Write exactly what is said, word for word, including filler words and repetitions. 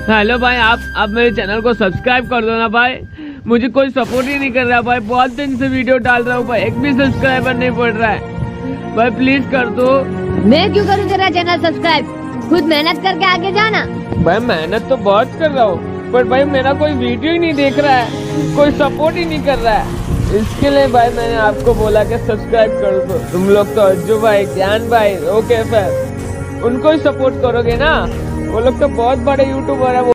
Hello भाई, आप आप मेरे चैनल को सब्सक्राइब कर दो ना भाई। मुझे कोई सपोर्ट ही नहीं कर रहा भाई, बहुत दिन से वीडियो डाल रहा हूँ भाई, एक भी सब्सक्राइबर नहीं पड़ रहा है भाई, प्लीज कर दो। मैं क्यों करूँ तेरा चैनल सब्सक्राइब? खुद मेहनत करके आगे जाना। भाई मेहनत तो बहुत कर रहा हूँ, पर भाई मेरा कोई वीडियो ही नहीं देख रहा है, कोई सपोर्ट ही नहीं कर रहा है। इसके लिए भाई मैंने आपको बोला कि सब्सक्राइब कर दो। तुम लोग तो अज्जू भाई, ज्ञान भाई, ओके फिर उनको ही सपोर्ट करोगे ना, वो लोग तो बहुत बड़े यूट्यूबर है।